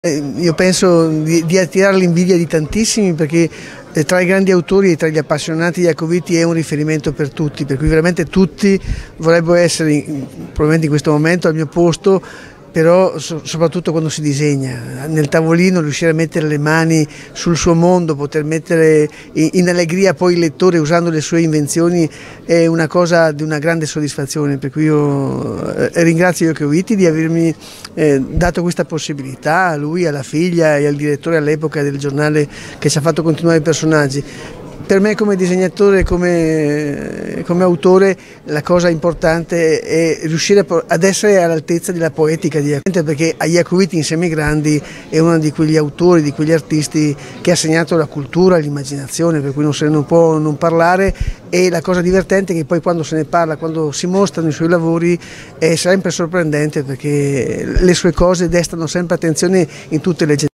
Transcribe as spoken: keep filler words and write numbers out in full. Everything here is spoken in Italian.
Io penso di, di attirare l'invidia di tantissimi, perché tra i grandi autori e tra gli appassionati di Jacoviti è un riferimento per tutti, per cui veramente tutti vorrebbero essere probabilmente in questo momento al mio posto, però soprattutto quando si disegna, nel tavolino riuscire a mettere le mani sul suo mondo, poter mettere in allegria poi il lettore usando le sue invenzioni è una cosa di una grande soddisfazione, per cui io ringrazio Jacoviti di avermi eh, dato questa possibilità, a lui, alla figlia e al direttore all'epoca del giornale che ci ha fatto continuare i personaggi. Per me come disegnatore, come, come autore, la cosa importante è riuscire ad essere all'altezza della poetica di Jacoviti, perché a Jacoviti insieme ai grandi è uno di quegli autori, di quegli artisti che ha segnato la cultura, l'immaginazione, per cui non se ne può non parlare, e la cosa divertente è che poi quando se ne parla, quando si mostrano i suoi lavori, è sempre sorprendente, perché le sue cose destano sempre attenzione in tutte le generazioni.